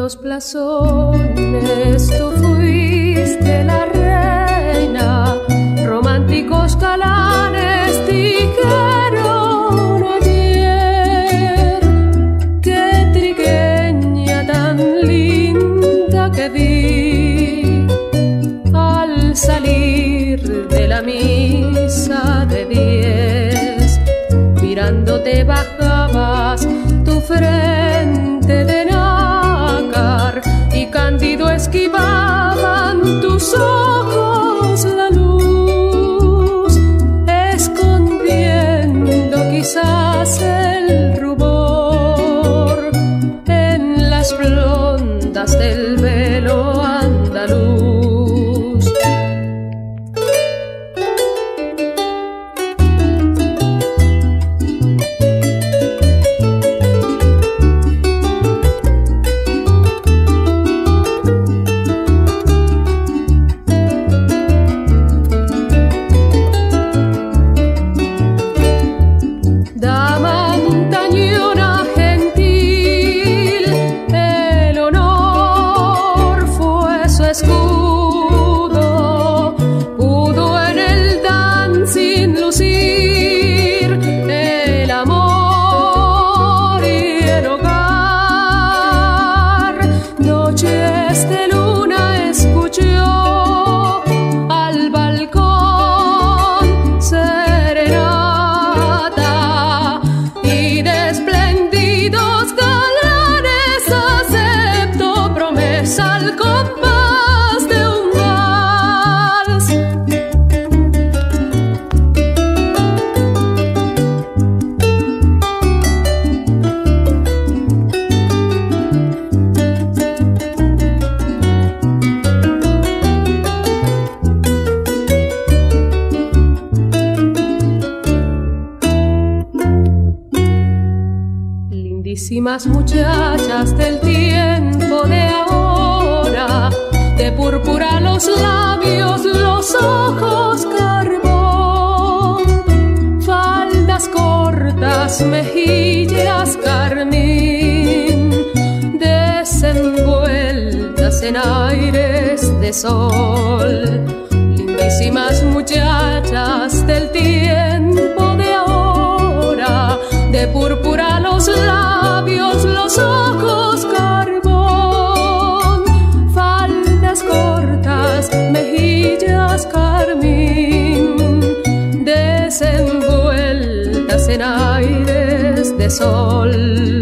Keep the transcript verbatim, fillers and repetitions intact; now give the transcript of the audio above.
los blasones tú fuiste la reina, románticos galanes dijeron ayer, qué trigueña tan linda que vi al salir de la misa de diez, mirándote bajabas tu frente de nácar y cándido esquivaban tus ojos la luz, escondiendo quizás el rubor en las blondas del velo andaluz. Muchachas del tiempo de ahora, de púrpura los labios, los ojos carbón, faldas cortas, mejillas carmín, desenvueltas en aires de sol. Lindísimas muchachas del tiempo de ahora, de púrpura los labios, los ojos carbón, faldas cortas, mejillas carmín, desenvueltas en aires de sol.